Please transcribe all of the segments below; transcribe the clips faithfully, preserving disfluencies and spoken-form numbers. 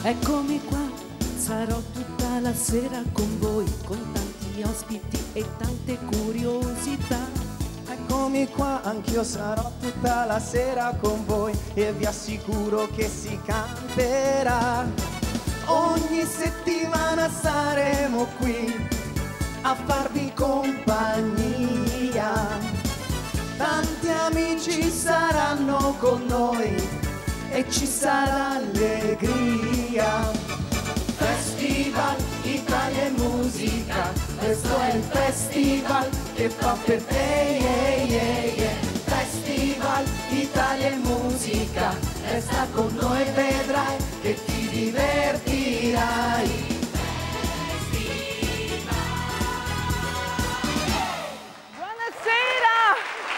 Eccomi qua, sarò tutta la sera con voi, con tanti ospiti e tante curiosità. Eccomi qua, anch'io sarò tutta la sera con voi e vi assicuro che si canterà. Ogni settimana saremo qui a farvi compagnia. Tanti amici saranno con noi e ci sarà allegria. Festival Italia e Musica, questo è il festival che fa per te. Yeah, yeah, yeah. Festival Italia e Musica, resta con noi e vedrai che ti divertirai. Buonasera!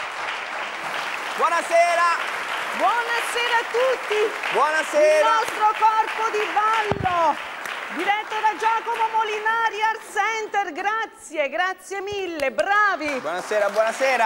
Buonasera! Buonasera a tutti! Buonasera! Il nostro corpo di ballo, diretto da Giacomo Molinari, Art Center, grazie, grazie mille, bravi! Buonasera, buonasera!